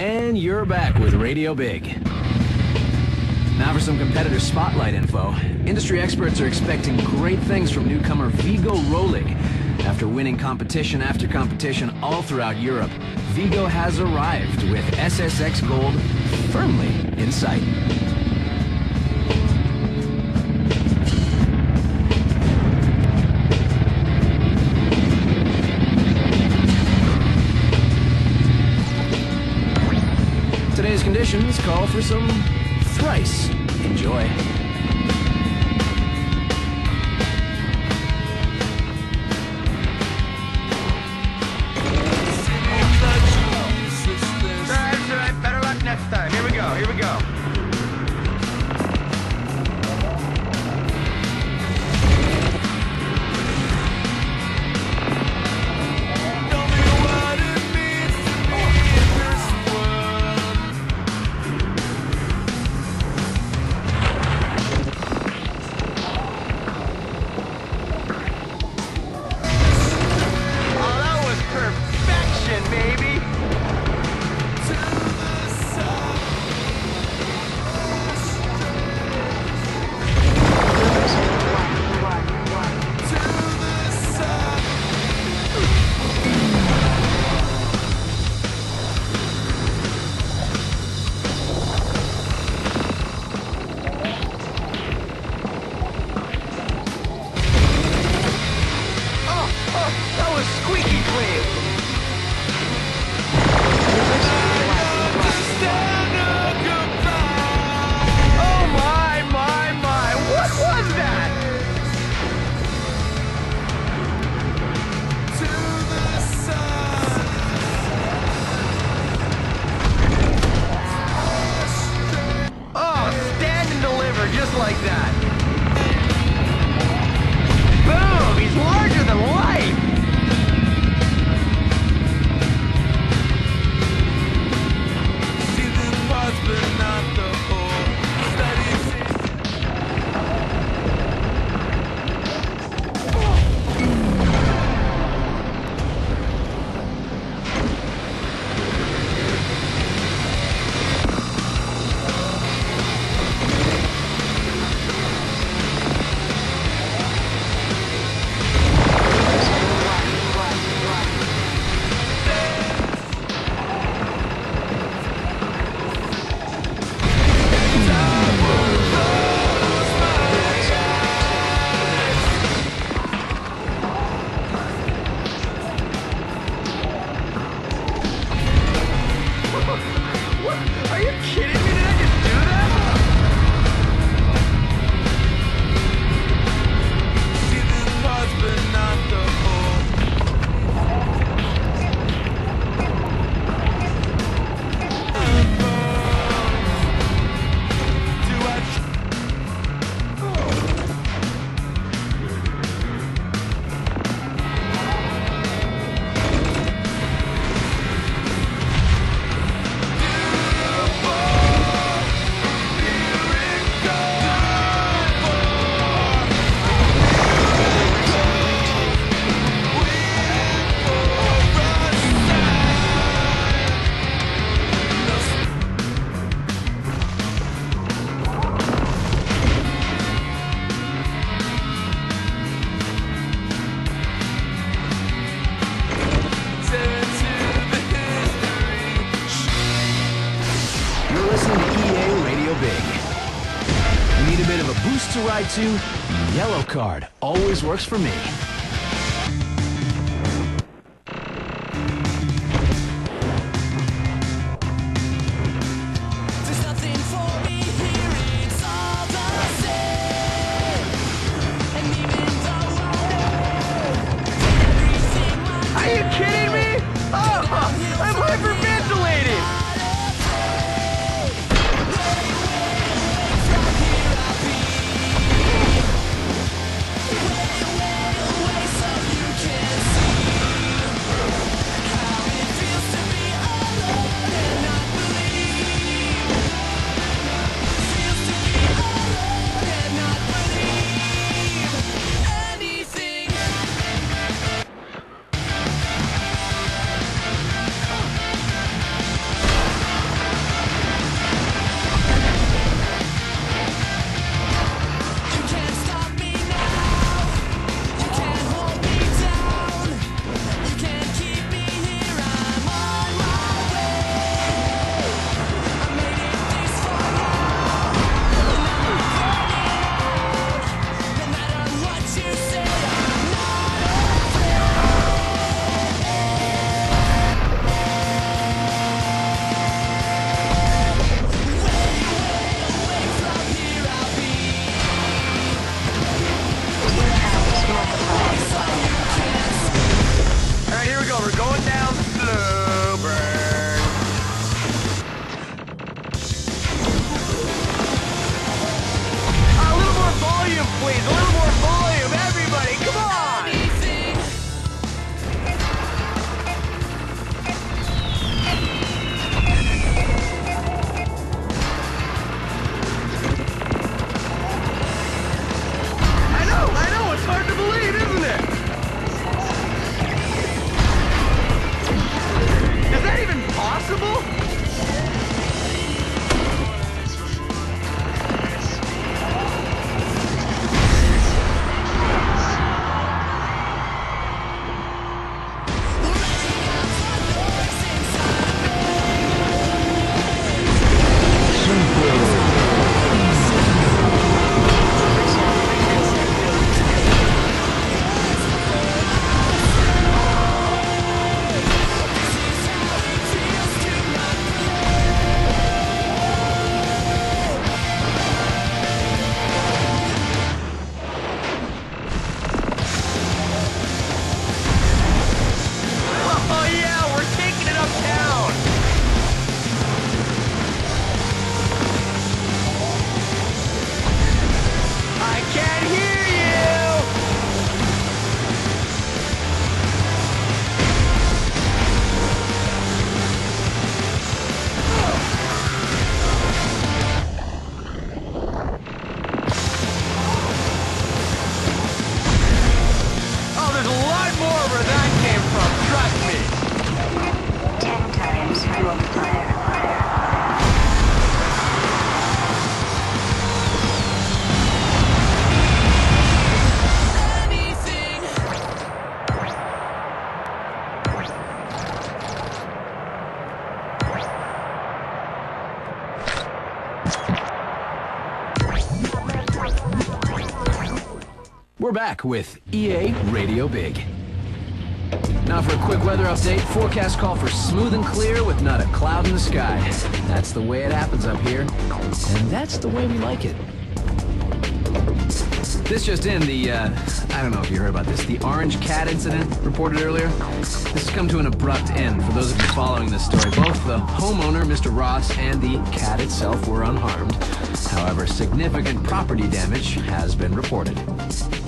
And you're back with Radio Big. Now for some competitor spotlight info. Industry experts are expecting great things from newcomer Vigo Rolig. After winning competition after competition all throughout Europe, Vigo has arrived with SSX Gold firmly in sight. Today's conditions call for some thrice enjoy. That's right. Better luck next time. Here we go. Here we go. Just like that. Boom! He's larger than life! See the parts, but not the whole. Are you kidding me? Did I just do that? See the parts, but not the whole. You're listening to EA Radio Big. Need a bit of a boost to ride to? Yellow card always works for me. Are you kidding me? Oh, I'm hyperventilating! We're back with EA Radio Big. Now for a quick weather update, forecast call for smooth and clear with not a cloud in the sky. That's the way it happens up here, and that's the way we like it. This just in, I don't know if you heard about this, the orange cat incident reported earlier. This has come to an abrupt end for those of you following this story. Both the homeowner, Mr. Ross, and the cat itself were unharmed. However, significant property damage has been reported.